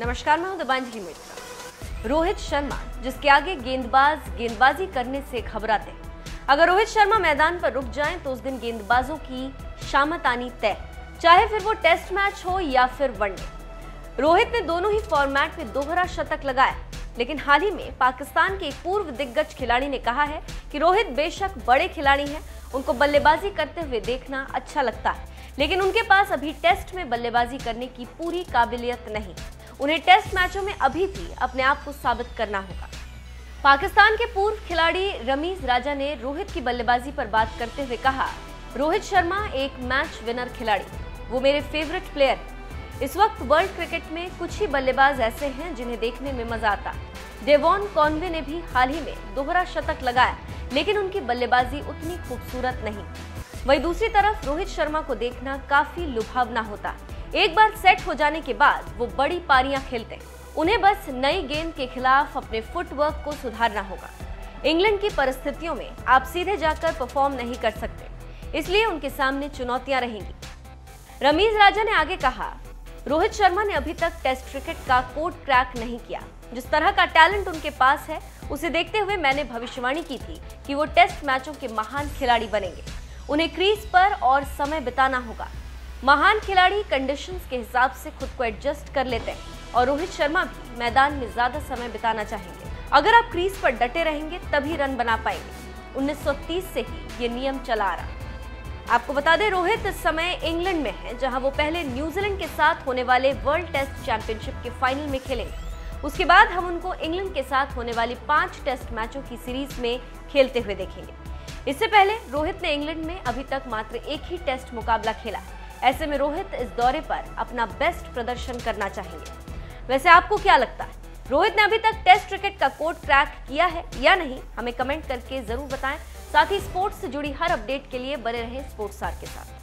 नमस्कार, मैं हूं दिबांजलि मिश्रा। रोहित शर्मा जिसके आगे गेंदबाज गेंदबाजी करने से घबराते हैं। अगर रोहित शर्मा मैदान पर रुक जाएं तो उस दिन गेंदबाजों की शामत आनी तय, चाहे फिर वो टेस्ट मैच हो या फिर वनडे। रोहित ने दोनों ही फॉर्मेट में दोहरा शतक लगाया, लेकिन हाल ही में पाकिस्तान के एक पूर्व दिग्गज खिलाड़ी ने कहा है कि रोहित बेशक बड़े खिलाड़ी हैं, उनको बल्लेबाजी करते हुए देखना अच्छा लगता है, लेकिन उनके पास अभी टेस्ट में बल्लेबाजी करने की पूरी काबिलियत नहीं। उन्हें टेस्ट मैचों में अभी भी अपने आप को साबित करना होगा। पाकिस्तान के पूर्व खिलाड़ी रमीज राजा ने रोहित की बल्लेबाजी पर बात करते हुए कहा, रोहित शर्मा एक मैच विनर खिलाड़ी, वो मेरे फेवरेट प्लेयर। इस वक्त वर्ल्ड क्रिकेट में कुछ ही बल्लेबाज ऐसे हैं जिन्हें देखने में मजा आता। डेवॉन कॉनवे ने भी हाल ही में दोहरा शतक लगाया, लेकिन उनकी बल्लेबाजी उतनी खूबसूरत नहीं। वहीं दूसरी तरफ रोहित शर्मा को देखना काफी लुभावना होता। एक बार सेट हो जाने के बाद वो बड़ी पारियां खेलते हैं। उन्हें बस नई गेंद के खिलाफ अपने फुटवर्क को सुधारना होगा। इंग्लैंड की परिस्थितियों में आप सीधे जाकर परफॉर्म नहीं कर सकते, इसलिए उनके सामने चुनौतियां रहेंगी। रमीज राजा ने आगे कहा, रोहित शर्मा ने अभी तक टेस्ट क्रिकेट का कोड क्रैक नहीं किया। जिस तरह का टैलेंट उनके पास है, उसे देखते हुए मैंने भविष्यवाणी की थी कि वो टेस्ट मैचों के महान खिलाड़ी बनेंगे। उन्हें क्रीज पर और समय बिताना होगा। महान खिलाड़ी कंडीशंस के हिसाब से खुद को एडजस्ट कर लेते हैं और रोहित शर्मा भी मैदान में ज्यादा समय बिताना चाहेंगे। अगर आप क्रीज पर डटे रहेंगे तभी रन बना पाएंगे। 1930 से ही ये नियम चला आ रहा। आपको बता दें, रोहित इस समय इंग्लैंड में है, जहां वो पहले न्यूजीलैंड के साथ होने वाले वर्ल्ड टेस्ट चैंपियनशिप के फाइनल में खेलेंगे। उसके बाद हम उनको इंग्लैंड के साथ होने वाली 5 टेस्ट मैचों की सीरीज में खेलते हुए देखेंगे। इससे पहले रोहित ने इंग्लैंड में अभी तक मात्र एक ही टेस्ट मुकाबला खेला। ऐसे में रोहित इस दौरे पर अपना बेस्ट प्रदर्शन करना चाहेंगे। वैसे आपको क्या लगता है, रोहित ने अभी तक टेस्ट क्रिकेट का कोड क्रैक किया है या नहीं? हमें कमेंट करके जरूर बताएं। साथ ही स्पोर्ट्स से जुड़ी हर अपडेट के लिए बने रहें स्पोर्ट्स स्टार के साथ।